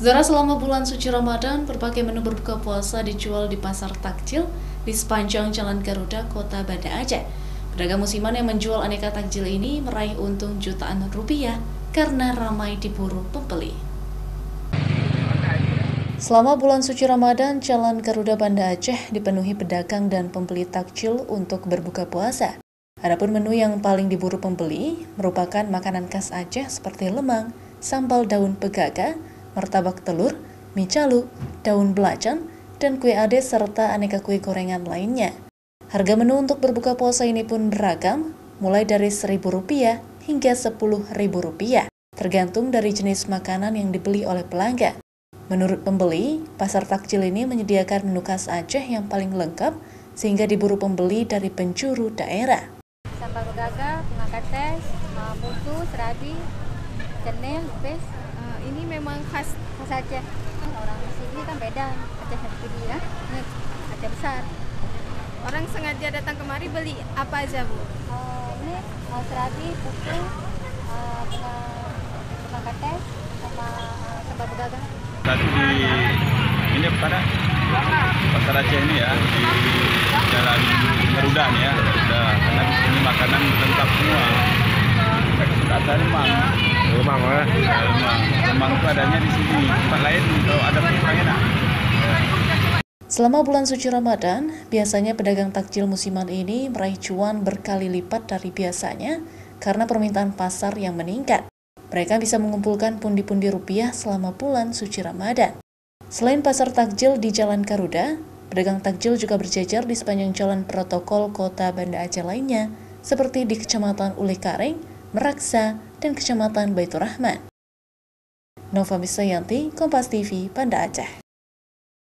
Saudara, selama bulan suci Ramadan, berbagai menu berbuka puasa dijual di pasar takjil di sepanjang Jalan Garuda, Kota Banda Aceh. Pedagang musiman yang menjual aneka takjil ini meraih untung jutaan rupiah karena ramai diburu pembeli. Selama bulan suci Ramadan, Jalan Garuda Banda Aceh dipenuhi pedagang dan pembeli takjil untuk berbuka puasa. Adapun menu yang paling diburu pembeli merupakan makanan khas Aceh seperti lemang, sambal daun pegaga, martabak telur, mie calu, daun belacan, dan kue ade serta aneka kue gorengan lainnya. Harga menu untuk berbuka puasa ini pun beragam, mulai dari Rp1.000 hingga Rp10.000, tergantung dari jenis makanan yang dibeli oleh pelanggan. Menurut pembeli, pasar takjil ini menyediakan menu khas Aceh yang paling lengkap, sehingga diburu pembeli dari penjuru daerah. Sambal pegaga, bunga kates, putu, serabi, cenil, lupis. Ini memang khas Aceh. Orang di sini kan beda, Aceh sendiri ya. Ini Aceh besar. Orang sengaja datang kemari beli apa aja, Bu? Ini serabi, putu, bunga kates, sama sambal pegaga. Tadi ini pada pasar Aceh ini ya, di Jalan Garuda nih ya, udah karena di sini makanan lengkap semua. Kita ada lemang itu adanya di sini. Tempat lain kalau ada kurang enak. Selama bulan suci Ramadan, biasanya pedagang takjil musiman ini meraih cuan berkali lipat dari biasanya karena permintaan pasar yang meningkat. Mereka bisa mengumpulkan pundi-pundi rupiah selama bulan suci Ramadan. Selain pasar takjil di Jalan Garuda, pedagang takjil juga berjejer di sepanjang jalan protokol Kota Banda Aceh lainnya, seperti di Kecamatan Ule Kareng, Meraksa, dan Kecamatan Baitur Rahman. Nova Misayanti, Kompas TV, Banda Aceh.